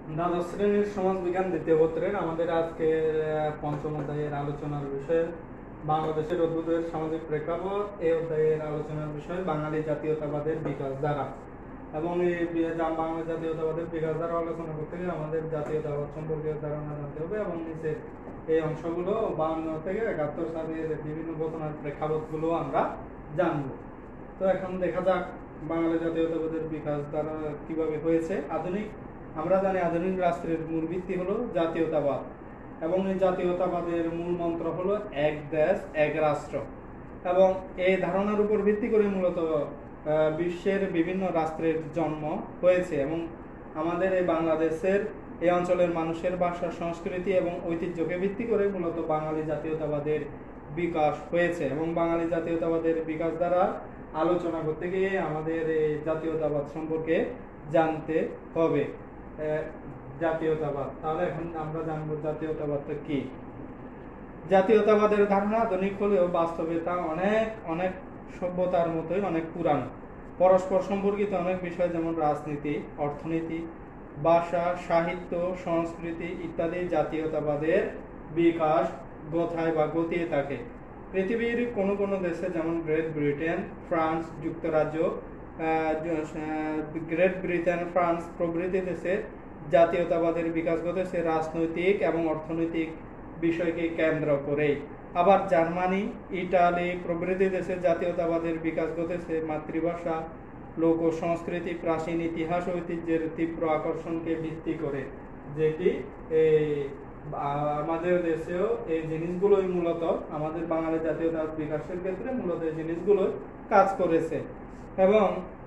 দ্বাদশ শ্রেণীর সমাজবিজ্ঞান দ্বিতীয় পত্রের আমাদের আজকের পঞ্চম অধ্যায়ের আলোচনার বিষয় বাংলাদেশের অদ্ভুতের সামাজিক প্রেক্ষাপট। এই অধ্যায়ের আলোচনার বিষয় বাঙালি জাতীয়তাবাদের বিকাশ ধারা। এবং এই বাংলা জাতীয়তাবাদের বিকাশ ধারা আলোচনা করতে গিয়ে আমাদের জাতীয়তাবাদ সম্পর্কে ধারণা জানতে হবে এবং নিচের এই অংশগুলো 52 থেকে 71 সালের বিভিন্ন ঘটনার প্রেক্ষাপটগুলো আমরা জানব। তো এখন দেখা যাক বাঙালি জাতীয়তাবাদের বিকাশ ধারা কিভাবে হয়েছে। আমরা জানি আধুনিক রাষ্ট্রের মূল ভিত্তি হলো জাতীয়তাবাদ এবং এই জাতীয়তাবাদের মূল মন্ত্র হলো এক দেশ এক রাষ্ট্র। এবং এই ধারণার উপর ভিত্তি করে মূলত বিশ্বের বিভিন্ন রাষ্ট্রের জন্ম হয়েছে এবং আমাদের এই বাংলাদেশের এই অঞ্চলের মানুষের ভাষা, সংস্কৃতি এবং ঐতিহ্যকে ভিত্তি করে মূলত বাঙালি জাতীয়তাবাদের বিকাশ হয়েছে। এবং বাঙালি জাতীয়তাবাদের বিকাশ দ্বারা আলোচনা করতে গিয়ে আমাদের এই জাতীয়তাবাদ সম্পর্কে জানতে হবে। জাতীয়তাবাদ, তাহলে এখন আমরা জানবো জাতীয়তাবাদটা কি। জাতীয়তাবাদের ধারণা আধুনিক হলেও বাস্তবে তা অনেক অনেক সভ্যতার মতোই অনেক পুরানো। পরস্পর সম্পর্কিত অনেক বিষয় যেমন রাজনীতি, অর্থনীতি, ভাষা, সাহিত্য, সংস্কৃতি ইত্যাদি জাতীয়তাবাদের বিকাশ গোথায় বা গতিয়ে থাকে। পৃথিবীর কোনো কোনো দেশে যেমন গ্রেট ব্রিটেন, ফ্রান্স, যুক্তরাজ্য, গ্রেট ব্রিটেন, ফ্রান্স প্রভৃতি দেশে জাতীয়তাবাদের বিকাশ ঘটেছে রাজনৈতিক এবং অর্থনৈতিক বিষয়কে কেন্দ্র করে। আবার জার্মানি, ইটালি প্রভৃতি দেশে জাতীয়তাবাদের বিকাশ ঘটেছে মাতৃভাষা, লোক সংস্কৃতি, প্রাচীন ইতিহাস ঐতিহ্যের তীব্র আকর্ষণকে ভিত্তি করে, যেটি আমাদের দেশেও এই জিনিসগুলোই মূলত আমাদের বাঙালি জাতীয়তাবাদ বিকাশের ক্ষেত্রে মূলত এই জিনিসগুলোই কাজ করেছে। এবং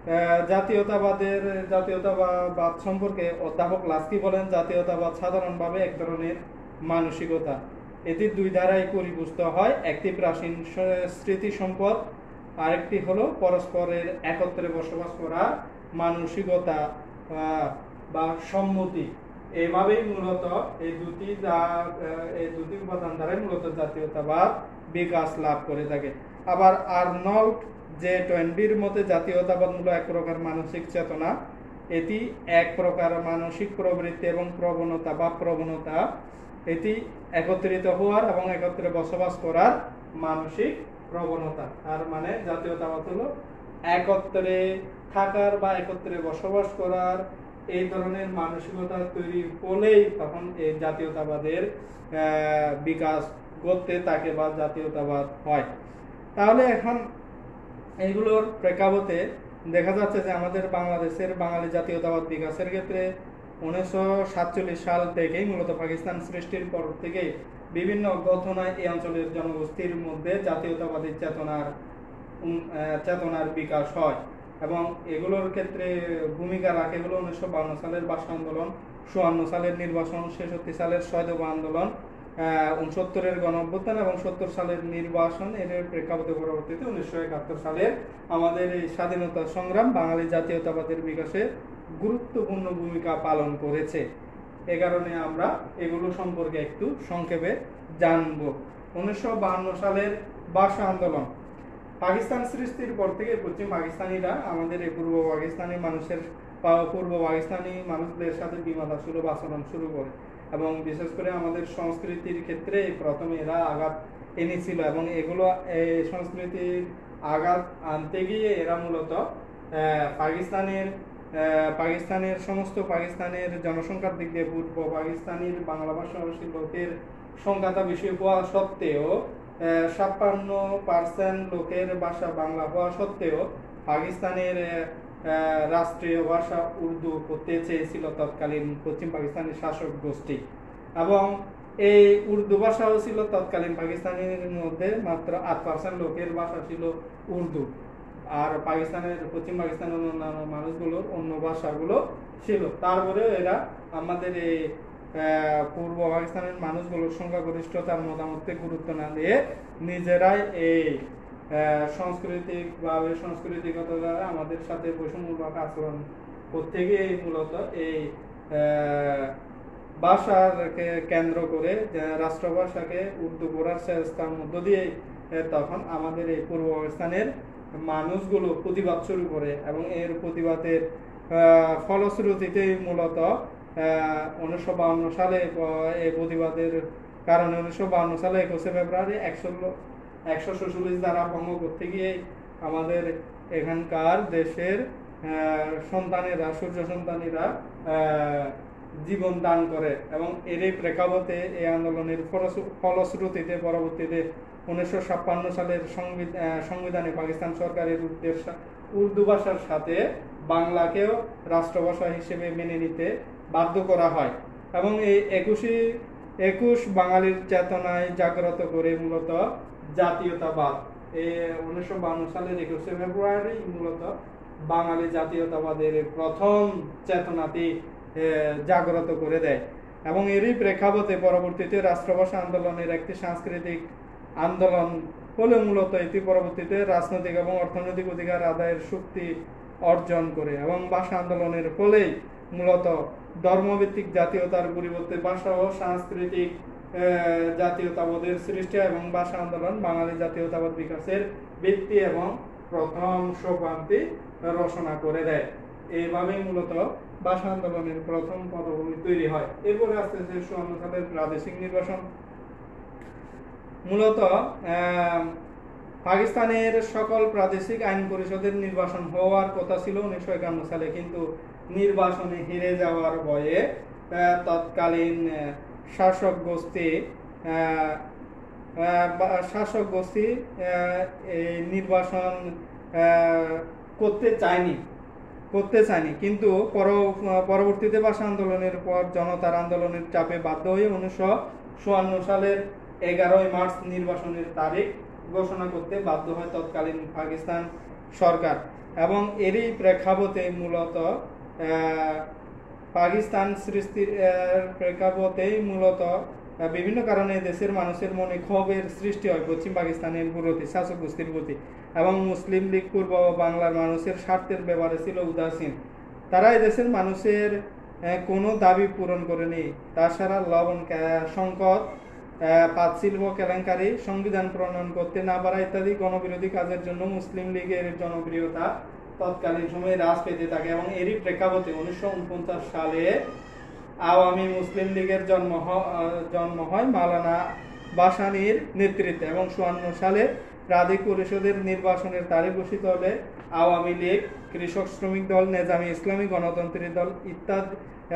জাতীয়তাবাদ সম্পর্কে অধ্যাপক লাস্কি বলেন, জাতীয়তাবাদ সাধারণভাবে এক ধরনের মানসিকতা। এটি দুই ধারায় পরিপুষ্ট হয়, একটি প্রাচীন স্মৃতি সম্পদ, আরেকটি হলো পরস্পরের একত্রে বসবাস করার মানসিকতা বা সম্মতি। এভাবেই মূলত এই দুটি উপাদান দ্বারাই মূলত জাতীয়তাবাদ বিকাশ লাভ করে থাকে। আবার আর্নল্ড যে টোয়েনবির মতে জাতীয়তাবাদ মূলত এক প্রকার মানসিক চেতনা। এটি এক প্রকার মানসিক প্রবৃত্তি এবং প্রবণতা এটি একত্রিত হওয়ার এবং একত্রে বসবাস করার মানসিক প্রবণতা। তার মানে জাতীয়তাবাদ হলো একত্রে থাকার বা একত্রে বসবাস করার এই ধরনের মানসিকতা তৈরি হলেই তখন এই জাতীয়তাবাদের বিকাশ করতে থাকে বা জাতীয়তাবাদ হয়। তাহলে এখন এইগুলোর প্রেক্ষাপটে দেখা যাচ্ছে যে আমাদের বাংলাদেশের বাঙালি জাতীয়তাবাদ বিকাশের ক্ষেত্রে 1947 সাল থেকেই মূলত পাকিস্তান সৃষ্টির পর থেকে বিভিন্ন ঘটনায় এই অঞ্চলের জনগোষ্ঠীর মধ্যে জাতীয়তাবাদী চেতনার বিকাশ হয় এবং এগুলোর ক্ষেত্রে ভূমিকা রাখে হলো 1952 সালের ভাষা আন্দোলন, 54 সালের নির্বাচন, 66 সালের সৈয়দব আন্দোলন, 69-এর গণঅভ্যুত্থান এবং 70 সালের নির্বাচন। এর প্রেক্ষাপটে পরবর্তীতে 1971 সালের আমাদের এই স্বাধীনতা সংগ্রাম বাঙালি জাতীয়তাবাদের বিকাশে গুরুত্বপূর্ণ ভূমিকা পালন করেছে। এ কারণে আমরা এগুলো সম্পর্কে একটু সংক্ষেপে জানব। 1952 সালের ভাষা আন্দোলন। পাকিস্তান সৃষ্টির পর থেকে পশ্চিম পাকিস্তানিরা আমাদের এই পূর্ব পাকিস্তানি মানুষদের সাথে বিবাদ আচরণ শুরু করে এবং বিশেষ করে আমাদের সংস্কৃতির ক্ষেত্রে প্রথমে এরা আঘাত এনেছিল এবং এগুলো সংস্কৃতির আঘাত আনতে গিয়ে এরা মূলত পাকিস্তানের সমস্ত পাকিস্তানের জনসংখ্যার দিক দিয়ে পূর্ব পাকিস্তানের বাংলা ভাষাভাষী লোকের সংখ্যাটা বেশি হওয়া সত্ত্বেও 56% লোকের ভাষা বাংলা হওয়া সত্ত্বেও পাকিস্তানের রাষ্ট্রীয় ভাষা উর্দু করতে চেয়েছিল তৎকালীন পশ্চিম পাকিস্তানের শাসক গোষ্ঠী এবং এই উর্দু ভাষাও ছিল তৎকালীন পাকিস্তানের মধ্যে মাত্র 8% লোকের ভাষা ছিল উর্দু, আর পশ্চিম পাকিস্তানের অন্যান্য মানুষগুলোর অন্য ভাষাগুলো ছিল। তারপরে এরা আমাদের এই পূর্ব পাকিস্তানের মানুষগুলোর সংখ্যাগরিষ্ঠতার মতামতকে গুরুত্ব না দিয়ে নিজেরাই এই সংস্কৃতিগত দ্বারা আমাদের সাথে বৈষম্যমূলক আচরণ করতে গিয়ে মূলত এই ভাষাকে কেন্দ্র করে রাষ্ট্রভাষাকে উর্দু করার চেষ্টার মধ্য দিয়ে তখন আমাদের এই পূর্ব পাকিস্তানের মানুষগুলো প্রতিবাদ শুরু করে এবং এর প্রতিবাদের ফলশ্রুতিতে মূলত 1952 সালে এই প্রতিবাদের কারণে 1952 সালে 21শে ফেব্রুয়ারি 146 ধারা ভঙ্গ করতে গিয়ে আমাদের এখানকার দেশের সন্তানেরা, সূর্য সন্তানেরা জীবন দান করে। এবং এরই প্রেক্ষাপটে এই আন্দোলনের ফলশ্রুতিতে পরবর্তীতে 1956 সালের সংবিধানে পাকিস্তান সরকারের উর্দু ভাষার সাথে বাংলাকেও রাষ্ট্রভাষা হিসেবে মেনে নিতে বাধ্য করা হয়। এবং এই 21 বাঙালির চেতনায় জাগ্রত করে মূলত জাতীয়তাবাদ। এই 1952 সালের 21শে ফেব্রুয়ারি মূলত বাঙালি জাতীয়তাবাদের প্রথম চেতনাটি জাগ্রত করে দেয়। এবং এরই প্রেক্ষাপটে পরবর্তীতে রাষ্ট্রভাষা আন্দোলনের একটি সাংস্কৃতিক আন্দোলন হলে মূলত এটি পরবর্তীতে রাজনৈতিক এবং অর্থনৈতিক অধিকার আদায়ের শক্তি অর্জন করে। এবং ভাষা আন্দোলনের ফলেই মূলত ধর্মভিত্তিক জাতীয়তার পরিবর্তে ভাষা ও সাংস্কৃতিক জাতীয়তাবাদের সৃষ্টি এবং ভাষা আন্দোলন বাঙালি জাতীয়তাবাদ বিকাশের ভিত্তি এবং প্রথম সোপানটি রচনা করে দেয়। এইভাবেই মূলত ভাষা আন্দোলনের প্রথম পটভূমি তৈরি হয়। এরপরে আস্তে আস্তে 54 সালের প্রাদেশিক নির্বাচন। মূলত পাকিস্তানের সকল প্রাদেশিক আইন পরিষদের নির্বাচন হওয়ার কথা ছিল 1951 সালে, কিন্তু নির্বাচনে হেরে যাওয়ার ভয়ে তৎকালীন শাসক গোষ্ঠী এই নির্বাচন করতে চায়নি। কিন্তু পরবর্তীতে ভাষা আন্দোলনের পর জনতার আন্দোলনের চাপে বাধ্য হয়ে 1954 সালের 11 মার্চ নির্বাচনের তারিখ ঘোষণা করতে বাধ্য হয় তৎকালীন পাকিস্তান সরকার। এবং এরই প্রেক্ষাপটে মূলত পাকিস্তান সৃষ্টির প্রেক্ষাপটেই মূলত বিভিন্ন কারণে দেশের মানুষের মনে ক্ষোভের সৃষ্টি হয় পশ্চিম পাকিস্তানের প্রতি, শাসক গোষ্ঠীর প্রতি। এবং মুসলিম লীগ পূর্ব বাংলার মানুষের স্বার্থের ব্যাপারে ছিল উদাসীন। তারা দেশের মানুষের কোনো দাবি পূরণ করেনি। তাছাড়া লবণ সংকট, পাট শিল্প কেলেঙ্কারি, সংবিধান প্রণয়ন করতে না পারা ইত্যাদি গণবিরোধী কাজের জন্য মুসলিম লীগের জনপ্রিয়তা তৎকালীন সময়ে হ্রাস পেতে থাকে। এবং এরই প্রেক্ষাপটে 1949 সালে আওয়ামী মুসলিম লীগের জন্ম হয় মাওলানা ভাসানীর নেতৃত্বে। এবং 54 সালে প্রাদেশিক পরিষদের নির্বাচনের তারিখ ঘোষিত হলে আওয়ামী লীগ, কৃষক শ্রমিক দল, নেজামি ইসলামী গণতন্ত্রী দল ইত্যাদি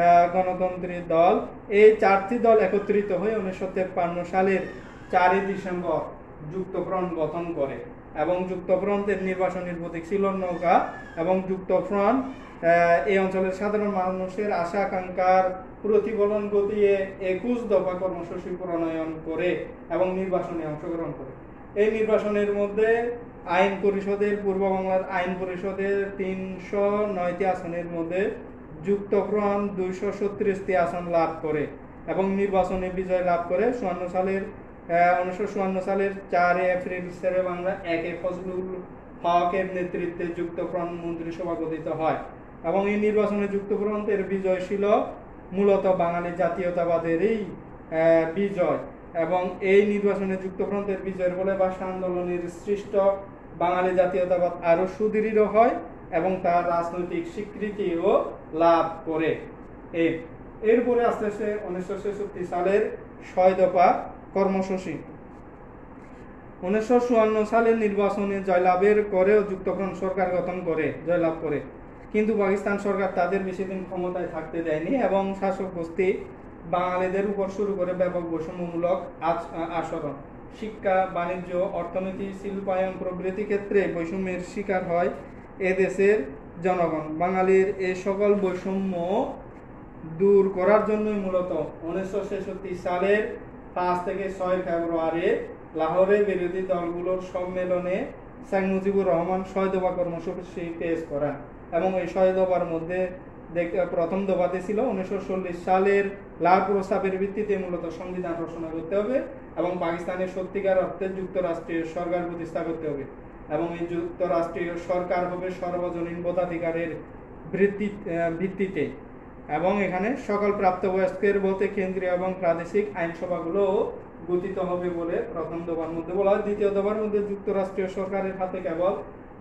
এই 4টি দল একত্রিত হয়ে 1953 সালের 4 ডিসেম্বর যুক্তফ্রন্ট গঠন করে। এবং যুক্তফ্রন্টের নির্বাচনের প্রতীক ছিল নৌকা। এবং যুক্তফ্রন্ট এই অঞ্চলের সাধারণ মানুষের আশা আকাঙ্ক্ষার প্রতিফলন ঘটিয়ে 21 দফা কর্মসূচি প্রণয়ন করে এবং নির্বাচনে অংশগ্রহণ করে। এই নির্বাচনের মধ্যে পূর্ব বাংলার আইন পরিষদের 309টি আসনের মধ্যে যুক্তফ্রন্ট 236টি আসন লাভ করে এবং নির্বাচনে বিজয় লাভ করে। 1954 সালের 4 এপ্রিল শেরে বাংলা একে ফজলুল হকের নেতৃত্বে যুক্তফ্রন্ট মন্ত্রিসভা গঠিত হয়। এবং এই নির্বাচনে যুক্তফ্রন্টের বিজয় ছিল মূলত বাঙালি জাতীয়তাবাদেরই বিজয়। এবং এই নির্বাচনে যুক্তফ্রন্টের বিজয়ের ফলে ভাষা আন্দোলনের সৃষ্ট বাঙালি জাতীয়তাবাদ আরো সুদৃঢ় হয় এবং তার রাজনৈতিক স্বীকৃতিও লাভ করে। এরপরে আস্তে আস্তে 1966 সালের 6 দফা কর্মসূচি। 1954 সালের নির্বাচনে জয়লাভের করেও যুক্তফ্রন্ট সরকার গঠন করে জয়লাভ করে, কিন্তু পাকিস্তান সরকার তাদের বেশি দিন ক্ষমতায় থাকতে দেয়নি এবং শাসক গোষ্ঠী বাঙালিদের উপর শুরু করে ব্যাপক বৈষম্যমূলক আচরণ। শিক্ষা, বাণিজ্য, অর্থনীতি, শিল্পায়ন প্রভৃতি ক্ষেত্রে বৈষম্যের শিকার হয় এদেশের জনগণ। বাঙালির এই সকল বৈষম্য দূর করার জন্যই মূলত 1966 সালের 5 থেকে 6 ফেব্রুয়ারি লাহোরে বিরোধী দলগুলোর সম্মেলনে শেখ মুজিবুর রহমান 6 দফা কর্মসূচি পেশ করেন। এবং এই 6 দফার মধ্যে প্রথম দফাতে ছিল 1940 সালের লাল প্রস্তাবের ভিত্তিতে মূলত সংবিধান রচনা করতে হবে এবং পাকিস্তানের সত্যিকার অর্থে যুক্তরাষ্ট্রীয় সরকার প্রতিষ্ঠা করতে হবে এবং এই যুক্তরাষ্ট্রীয় সরকার হবে সর্বজনীন ভোটাধিকারের ভিত্তিতে। এবং এখানে সকল প্রাপ্তবয়স্কের ভোটে কেন্দ্রীয় এবং প্রাদেশিক আইনসভাগুলো গঠিত হবে বলে প্রথম দফার মধ্যে বলা হয়। দ্বিতীয় দফার মধ্যে যুক্তরাষ্ট্রীয় সরকারের হাতে কেবল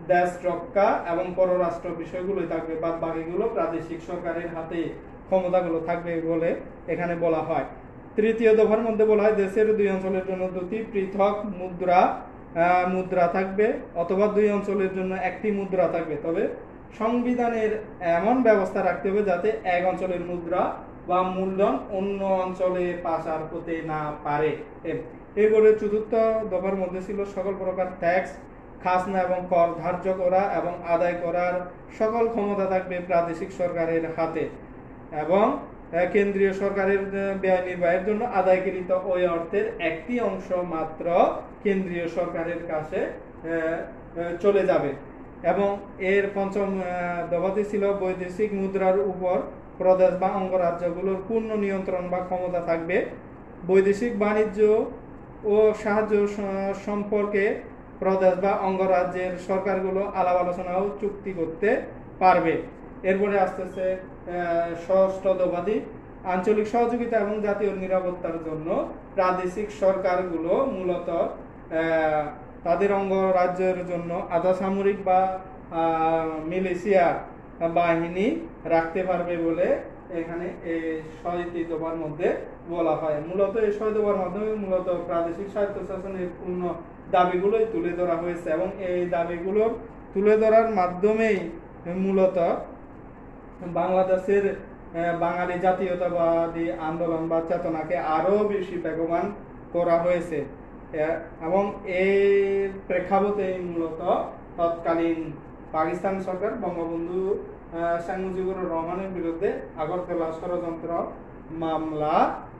দেশ রক্ষা এবং পররাষ্ট্র বিষয়গুলোই থাকবে, বাদ বাকিগুলো প্রাদেশিক সরকারের হাতে ক্ষমতাগুলো থাকবে বলে এখানে বলা হয়। তৃতীয় দফার মধ্যে বলা হয় দেশের দুই অঞ্চলের জন্য দুটি পৃথক মুদ্রা থাকবে অথবা দুই অঞ্চলের জন্য একটি মুদ্রা থাকবে, তবে সংবিধানের এমন ব্যবস্থা রাখতে হবে যাতে এক অঞ্চলের মুদ্রা বা মূলধন অন্য অঞ্চলে পাচার হতে না পারে। এরপরে চতুর্থ দফার মধ্যে ছিল সকল প্রকার ট্যাক্স, খাজনা এবং কর ধার্য করা এবং আদায় করার সকল ক্ষমতা থাকবে প্রাদেশিক সরকারের হাতে এবং কেন্দ্রীয় সরকারের ব্যয় নির্বাহের জন্য আদায়কৃত ওই অর্থের একটি অংশ মাত্র কেন্দ্রীয় সরকারের কাছে চলে যাবে। এবং এর পঞ্চম দফাতে ছিল বৈদেশিক মুদ্রার উপর প্রদেশ বা অঙ্গরাজ্যগুলোর পূর্ণ নিয়ন্ত্রণ বা ক্ষমতা থাকবে। বৈদেশিক বাণিজ্য ও সাহায্য সম্পর্কে প্রদেশ বা অঙ্গরাজ্যের সরকারগুলো আলাপ আলোচনা ও চুক্তি করতে পারবে। এরপরে আসতেছে ষষ্ঠ দফাটি আঞ্চলিক সহযোগিতা এবং জাতীয় নিরাপত্তার জন্য প্রাদেশিক সরকারগুলো মূলত তাদের অঙ্গরাজ্যের জন্য আধা সামরিক বা মিলিশিয়া বাহিনী রাখতে পারবে বলে এখানে এই ৬টি দফার মধ্যে বলা হয়। মূলত এই ৬ দফার মাধ্যমে মূলত প্রাদেশিক স্বায়ত্তশাসনের পূর্ণ দাবিগুলোই তুলে ধরা হয়েছে এবং এই দাবিগুলো তুলে ধরার মাধ্যমেই মূলত বাংলাদেশের বাঙালি জাতীয়তাবাদী আন্দোলন বা চেতনাকে আরো বেশি বেগবান করা হয়েছে এবং এই প্রেক্ষাপটে মূলত তৎকালীন পাকিস্তান সরকার বঙ্গবন্ধু শেখ মুজিবুর রহমানের বিরুদ্ধে আগরতলা ষড়যন্ত্র মামলা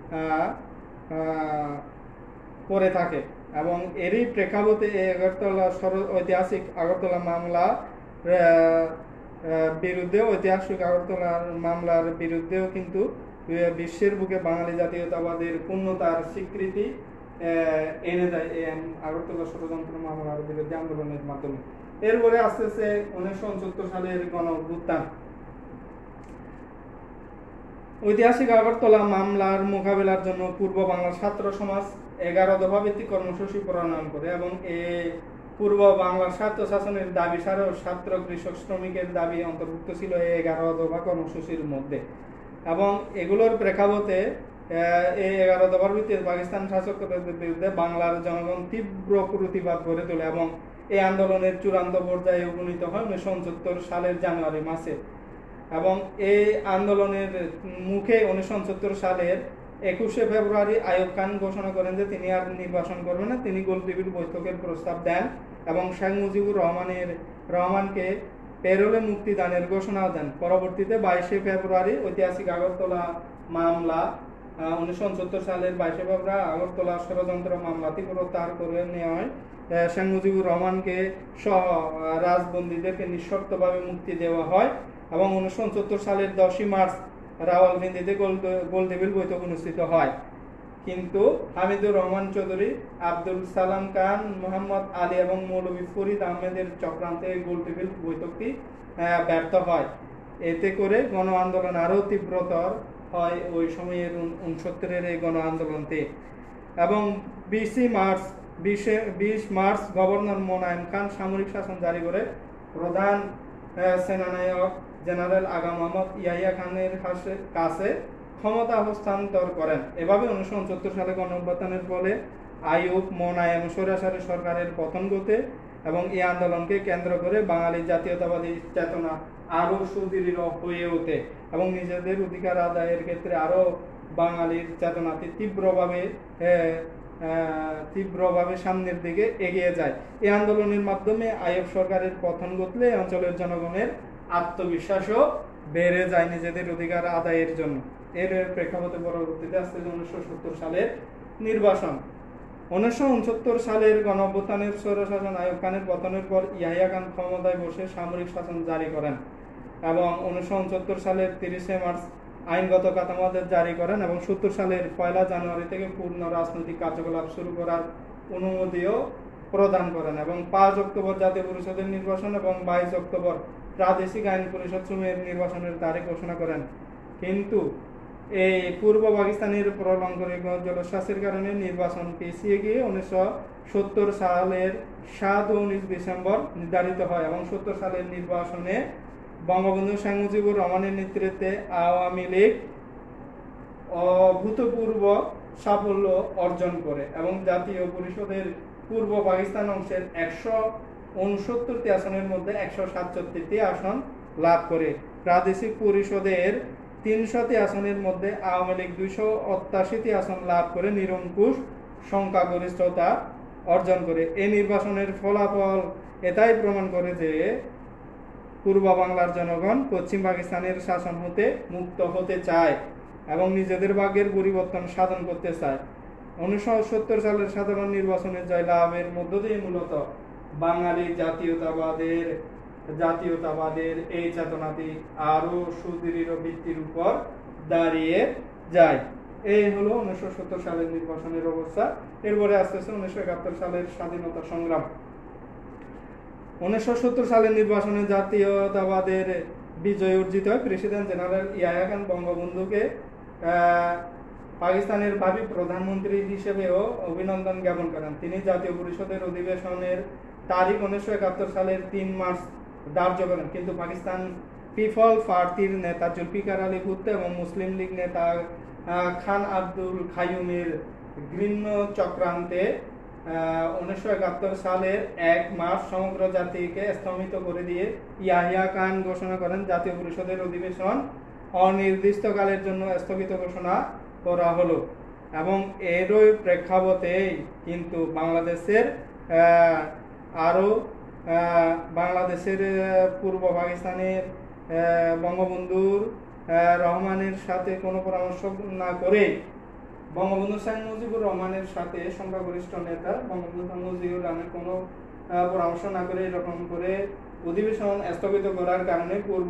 করে থাকে এবং এরই প্রেক্ষাপটে ঐতিহাসিক আগরতলা মামলা বিরুদ্ধে ঐতিহাসিক আগরতলার মামলার বিরুদ্ধেও কিন্তু বিশ্বের বুকে বাঙালি জাতীয়তাবাদের পূর্ণতার স্বীকৃতি এনে দেয় আগরতলা ষড়যন্ত্র মামলার বিরুদ্ধে আন্দোলনের মাধ্যমে। এরপরে আসতেছে 1969 সালের গণ অভ্যুত্থান। ঐতিহাসিক আগরতলা মামলার মোকাবেলার জন্য পূর্ব বাংলার ছাত্র সমাজ 11 দফা ভিত্তিক কর্মসূচি প্রণয়ন করে এবং এই পূর্ব বাংলার স্বায়ত্তশাসনের দাবি ছাড়াও ছাত্র কৃষক শ্রমিকের দাবি অন্তর্ভুক্ত ছিল এই 11 দফা কর্মসূচির মধ্যে এবং এগুলোর প্রেক্ষাপটে এই 11 দফার ভিত্তিতে পাকিস্তান শাসকদের বিরুদ্ধে বাংলার জনগণ তীব্র প্রতিবাদ গড়ে তোলে এবং এই আন্দোলনের চূড়ান্ত পর্যায়ে উপনীত হয় 1969 সালের জানুয়ারি মাসে এবং এই আন্দোলনের মুখে 1969 সালের 21 ফেব্রুয়ারি আইয়ুব খান ঘোষণা করেন যে তিনি আর নির্বাচন করবেন না। তিনি গোলটেবিল বৈঠকের প্রস্তাব দেন এবং শেখ মুজিবুর রহমানকে পেরোলে মুক্তিদানের ঘোষণা দেন। পরবর্তীতে 22 ফেব্রুয়ারি ঐতিহাসিক আগরতলা মামলা 1969 সালের 22 ফেব্রুয়ারি আগরতলা ষড়যন্ত্র মামলাটি প্রত্যাহার করে নেওয়া হয়। শেখ মুজিবুর রহমানকে সহ রাজবন্দীদেরকে নিঃশর্তভাবে মুক্তি দেওয়া হয় এবং 1969 সালের 10 মার্চ রাওয়ালপিন্ডিতে গোলটেবিল বৈঠক অনুষ্ঠিত হয়। কিন্তু হামিদুর রহমান চৌধুরী, আব্দুল সালাম খান, মোহাম্মদ আলী এবং মৌলভী ফরিদ আহমেদের চক্রান্তে গোলটেবিল বৈঠকটি ব্যর্থ হয়। এতে করে গণ আন্দোলন আরও তীব্রতর হয় ওই সময়ের 69-এর এই গণ আন্দোলনতে এবং 20 মার্চ গভর্নর মোনায়েম খান সামরিক শাসন জারি করে প্রধান সেনানায়ক জেনারেল আগা মোহাম্মদ ইয়াহিয়া খানের কাছে ক্ষমতা হস্তান্তর করেন। এভাবে 1969 সালে গণ অভ্যুত্থানের ফলে আইয়ুব মোনায়েম সরাসরি সরকারের পতন ঘটে এবং এই আন্দোলনকে কেন্দ্র করে বাঙালি জাতীয়তাবাদী চেতনা আরো সুদৃঢ় হয়ে ওঠে এবং নিজেদের অধিকার আদায়ের ক্ষেত্রে আরো বাঙালির চেতনাটি তীব্রভাবে সামনের দিকে এগিয়ে যায়। এই আন্দোলনের মাধ্যমে আইয়ুব সরকারের পতন ঘটলে অঞ্চলের জনগণের আত্মবিশ্বাসও বেড়ে যায় নিজেদের অধিকার আদায়ের জন্য। এর প্রেক্ষাপটে পরবর্তীতে আসছে 1970 সালের নির্বাচন। 1969 সালের গণ অভ্যুত্থানের স্বৈরশাসন আইয়ুব খানের পতনের পর ইয়াহিয়া খান ক্ষমতায় বসে সামরিক শাসন জারি করেন এবং 1969 সালের 30 মার্চ আইনগত কাঠামোদের জারি করেন এবং 70 সালের 1 জানুয়ারি থেকে পূর্ণ রাজনৈতিক কার্যকলাপ শুরু করার অনুমতিও প্রদান করেন এবং 5 অক্টোবর জাতীয় পরিষদের নির্বাচন এবং 22 অক্টোবর প্রাদেশিক আইন পরিষদ সমূহের নির্বাচনের তারিখ ঘোষণা করেন। কিন্তু এই পূর্ব পাকিস্তানের প্রলঙ্করিক জলোচ্ছ্বাসের কারণে নির্বাচন পিছিয়ে গিয়ে 1970 সালের 7 ও 19 ডিসেম্বর নির্ধারিত হয় এবং 70 সালের নির্বাচনে বঙ্গবন্ধু শেখ মুজিবুর রহমানের নেতৃত্বে আওয়ামী লীগ অভূতপূর্ব সাফল্য অর্জন করে এবং জাতীয় পরিষদের পূর্ব পাকিস্তান অংশের 169টি আসনের মধ্যে 167টি আসন লাভ করে। প্রাদেশিক পরিষদের 300টি আসনের মধ্যে আওয়ামী লীগ 288টি আসন লাভ করে নিরঙ্কুশ সংখ্যাগরিষ্ঠতা অর্জন করে। এই নির্বাচনের ফলাফল এটাই প্রমাণ করে যে পূর্ব বাংলার জনগণ পশ্চিম পাকিস্তানের শাসন হতে মুক্ত হতে চায় এবং নিজেদের ভাগ্যের পরিবর্তন সাধন করতে চায়। 1970 সালের সাধারণ নির্বাচনে জয়লাভের মধ্য দিয়ে মূলত বাঙালি জাতীয়তাবাদের এই চেতনাটি আরো সুদৃঢ় ভিত্তির উপর দাঁড়িয়ে যায়। এই হলো 1970 সালের নির্বাচনের অবস্থা। এরপরে আস্তে আস্তে 1971 সালের স্বাধীনতা সংগ্রাম। 1970 সালের নির্বাচনে জাতীয়তাবাদের বিজয় অর্জিত হয়। প্রেসিডেন্ট জেনারেল ইয়াহিয়া খান বঙ্গবন্ধুকে পাকিস্তানের ভাবী প্রধানমন্ত্রী হিসেবেও অভিনন্দন জ্ঞাপন করেন। তিনি জাতীয় পরিষদের অধিবেশনের তারিখ 1971 সালের 3 মার্চ ধার্য করেন, কিন্তু পাকিস্তান পিপল পার্টির নেতা জুলফিকার আলী ভুট্টো এবং মুসলিম লীগ নেতা খান আব্দুল কাইয়ুমের ঘৃণ্য চক্রান্তে 1971 সালের 1 মার্চ সমগ্র জাতিকে স্তম্ভিত করে দিয়ে ইয়াহিয়া খান ঘোষণা করেন জাতীয় পরিষদের অধিবেশন অনির্দিষ্টকালের জন্য স্থগিত ঘোষণা করা হলো এবং এরই প্রেক্ষাপটে কিন্তু বাংলাদেশের পূর্ব পাকিস্তানের বঙ্গবন্ধুর রহমানের সাথে কোনো পরামর্শ না করে বঙ্গবন্ধু শেখ মুজিবুর রহমানের সাথে সংখ্যাগরিষ্ঠ নেতা বঙ্গবন্ধু শেখ মুজিবুর রহমানের কোনো পরামর্শ না করে এরকম করে অধিবেশন স্থগিত করার কারণে পূর্ব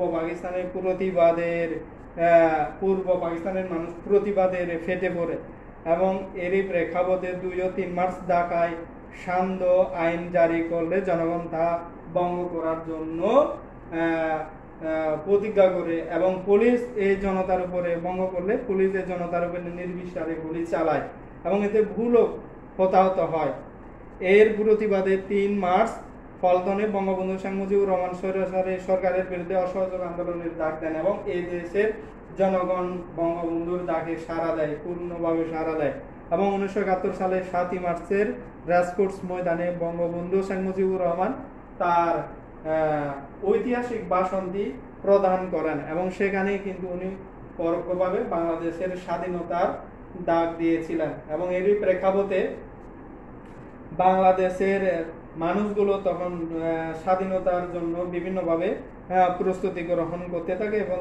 পাকিস্তানের মানুষ প্রতিবাদের ফেটে পড়ে এবং এরই প্রেক্ষাপটে 2 ও 3 মার্চ ঢাকায় সান্ধ্য আইন জারি করলে জনগণ তা ভঙ্গ করার জন্য প্রতিজ্ঞা করে এবং পুলিশ এই জনতার উপরে ভঙ্গ করলে পুলিশ এই জনতার উপরে নির্বিচারে গুলি চালায় এবং এতে ভুল হতাহত হয়। এর প্রতিবাদে 3 মার্চ পল্টনে বঙ্গবন্ধু শেখ মুজিবুর রহমান স্বৈরাচারী সরকারের বিরুদ্ধে অসহযোগ আন্দোলনের ডাক দেন এবং এই দেশের জনগণ বঙ্গবন্ধুর ডাকে পূর্ণভাবে সাড়া দেয় এবং 1971 সালের 7 মার্চের রাজকোট ময়দানে বঙ্গবন্ধু শেখ মুজিবুর রহমান তার ঐতিহাসিক ভাষণটি প্রদান করেন এবং সেখানে কিন্তু উনি পরোক্ষভাবে বাংলাদেশের স্বাধীনতার ডাক দিয়েছিলেন এবং এরই প্রেক্ষাপটে বাংলাদেশের মানুষগুলো তখন স্বাধীনতার জন্য বিভিন্নভাবে প্রস্তুতি গ্রহণ করতে থাকে এবং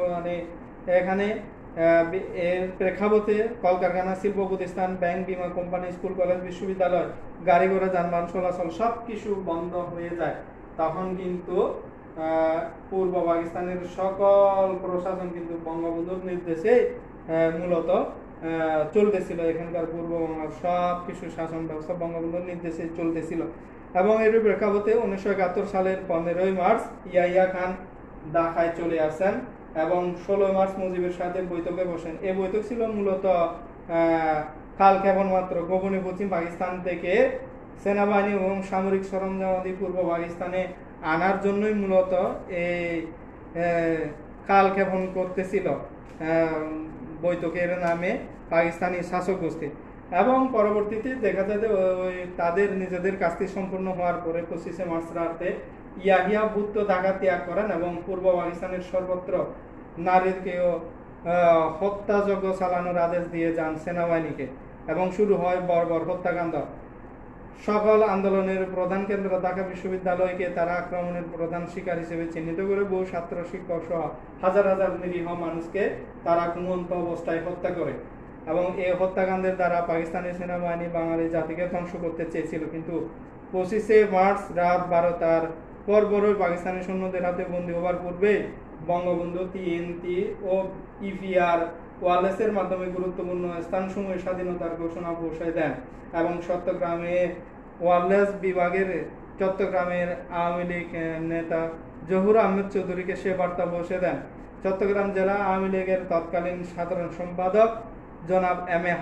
এখানে এর প্রেক্ষাপটে কলকারখানা, শিল্প প্রতিষ্ঠান, ব্যাংক, বীমা কোম্পানি, স্কুল, কলেজ, বিশ্ববিদ্যালয়, গাড়ি ঘোড়া, যানবাহন চলাচল সব কিছু বন্ধ হয়ে যায়। তখন কিন্তু পূর্ব পাকিস্তানের সকল প্রশাসন কিন্তু বঙ্গবন্ধুর নির্দেশে মূলত চলতেছিল। এখানকার পূর্ব বাংলার সব কিছু শাসন ব্যবস্থা বঙ্গবন্ধুর নির্দেশে চলতেছিল এবং এর প্রেক্ষাপটে 1971 সালের 15 মার্চ ইয়াহিয়া খান ঢাকায় চলে আসেন এবং 16 মার্চ মুজিবের সাথে বৈঠকে বসেন। এই বৈঠক ছিল মূলত কালক্ষেপণ মাত্র। গোপনে পশ্চিম পাকিস্তান থেকে সেনাবাহিনী এবং সামরিক সরঞ্জামাদি পূর্ব পাকিস্তানে আনার জন্যই মূলত এই কালক্ষেপণ করতেছিল বৈঠকের নামে পাকিস্তানি শাসক গোষ্ঠী এবং পরবর্তীতে দেখা যায় যে তাদের নিজেদের কাজটি সম্পূর্ণ হওয়ার পরে 25 মার্চ রাতে ইয়াহিয়া ভুট্টো ঢাকা ত্যাগ করেন এবং পূর্ব পাকিস্তানের সর্বত্র নারীকেও হত্যাযজ্ঞ চালানোর আদেশ দিয়ে যান সেনাবাহিনীকে এবং শুরু হয় বর্বর হত্যাকাণ্ড। সকল আন্দোলনের প্রধান কেন্দ্র ঢাকা বিশ্ববিদ্যালয়কে তারা আক্রমণের প্রধান শিকার হিসেবে চিহ্নিত করে বহু ছাত্র, শিক্ষক সহ হাজার হাজার নিরীহ মানুষকে তারা ঘুমন্ত অবস্থায় হত্যা করে এবং এই হত্যাকাণ্ডের দ্বারা পাকিস্তানি সেনাবাহিনী বাঙালি জাতিকে ধ্বংস করতে চেয়েছিল, কিন্তু 25 মার্চ রাত 12টার পরপরই পাকিস্তানি সৈন্যদের হাতে বন্দী হওয়ার পূর্বে বঙ্গবন্ধু TNT ও EPR ওয়ালেসের মাধ্যমে গুরুত্বপূর্ণ স্থানসমূহে স্বাধীনতার ঘোষণা পৌঁছায় দেন এবং চট্টগ্রামে ওয়ালেস বিভাগের চট্টগ্রামের আওয়ামী লীগ নেতা জহুর আহমেদ চৌধুরীকে সে বার্তা পৌঁছে দেন চট্টগ্রাম জেলা আওয়ামী লীগের তৎকালীন সাধারণ সম্পাদক জনাব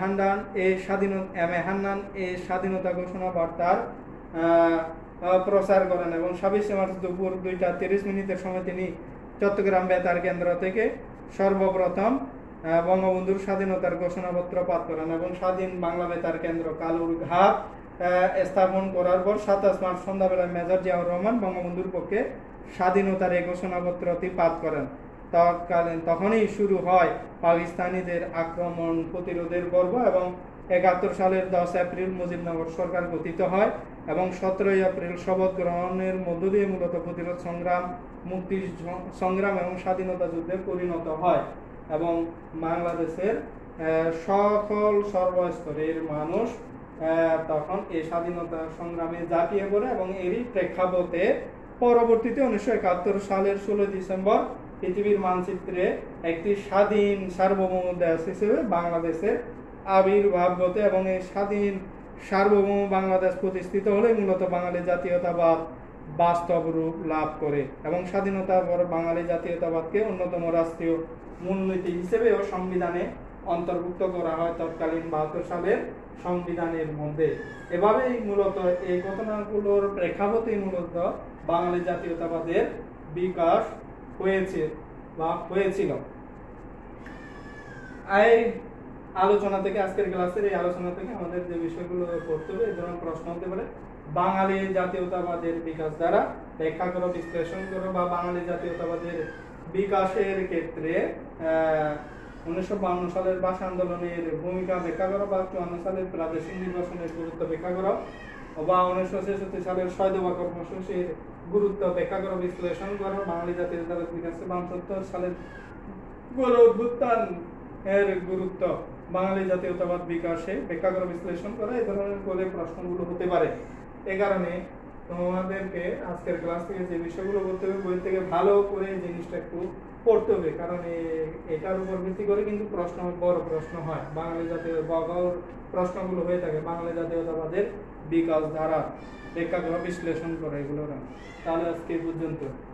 এম এ হান্নান এই স্বাধীনতা ঘোষণা বার্তার প্রচার করেন এবং 26 মার্চ দুপুর 2:30 সময় তিনি চট্টগ্রাম বেতার কেন্দ্র থেকে সর্বপ্রথম বঙ্গবন্ধুর স্বাধীনতার ঘোষণাপত্র পাঠ করেন এবং স্বাধীন বাংলা বেতার কেন্দ্র কালুরঘাট স্থাপন করার পর 27 মার্চ সন্ধ্যাবেলায় মেজর জিয়াউর রহমান বঙ্গবন্ধুর পক্ষে স্বাধীনতার এই ঘোষণাপত্রটি পাঠ করেন। তখনই শুরু হয় পাকিস্তানিদের আক্রমণ প্রতিরোধের পর্ব এবং 71 সালের 10 এপ্রিল মুজিবনগর সরকার গঠিত হয় এবং 17 এপ্রিল শপথ গ্রহণের মধ্য দিয়ে মূলত প্রতিরোধ সংগ্রাম, মুক্তি সংগ্রাম এবং স্বাধীনতা যুদ্ধে পরিণত হয় এবং বাংলাদেশের সকল সর্বস্তরের মানুষ তখন এই স্বাধীনতা সংগ্রামে ঝাঁপিয়ে পড়ে এবং এরই প্রেক্ষাপটে পরবর্তীতে 1971 সালের 16 ডিসেম্বর পৃথিবীর মানচিত্রে একটি স্বাধীন সার্বভৌম দেশ হিসেবে বাংলাদেশের আবির্ভাব ঘটে এবং এই স্বাধীন সার্বভৌম বাংলাদেশ প্রতিষ্ঠিত হলে মূলত বাঙালি জাতীয়তাবাদ বাস্তব রূপ লাভ করে এবং স্বাধীনতার পর বাঙালি জাতীয়তাবাদকে অন্যতম রাষ্ট্রীয় মূলনীতি হিসেবেও সংবিধানে অন্তর্ভুক্ত করা হয় তৎকালীন 72 সালের সংবিধানের মধ্যে। এভাবেই মূলত এই ঘটনাগুলোর প্রেক্ষাপটে মূলত বাঙালি জাতীয়তাবাদের বিকাশ হয়েছে বা হয়েছিল। এই আলোচনা থেকে আজকের ক্লাসের এই আলোচনা থেকে আমাদের যে বিষয়গুলো পড়তে হবে এই ধরনের প্রশ্ন হতে পারে। বাঙালি জাতীয়তাবাদের বিকাশ দ্বারা ব্যাখ্যা করো, বিশ্লেষণ করো বা বাঙালি জাতীয়তাবাদের বিকাশের ক্ষেত্রে 1952 সালের ভাষা আন্দোলনের ভূমিকা ব্যাখ্যা করো বা 54 সালের প্রাদেশিক নির্বাচনের গুরুত্ব ব্যাখ্যা করো বা 1966 সালের 6 দফা কর্মসূচির গুরুত্ব ব্যাখ্যা করো, বিশ্লেষণ করো। বাঙালি জাতীয়তাবাদ বিকাশে 72 সালের গণ অভ্যুত্থান এর গুরুত্ব বাঙালি জাতীয়তাবাদ বিকাশে ব্যাখ্যা করো, বিশ্লেষণ করো। এই ধরনের করে প্রশ্নগুলো হতে পারে। এই কারণে তোমাদেরকে আজকের ক্লাস থেকে যে বিষয়গুলো বলতে হবে বই থেকে ভালো করে জিনিসটা একটু পড়তে হবে, কারণ এটার উপর ভিত্তি করে কিন্তু প্রশ্ন বড় প্রশ্ন হয়। বাঙালি জাতীয় প্রশ্নগুলো হয়ে থাকে বাঙালি জাতীয়তাবাদের বিকাশ ধারা ব্যাখ্যা করা, বিশ্লেষণ করা এগুলো। তাহলে আজকে পর্যন্ত।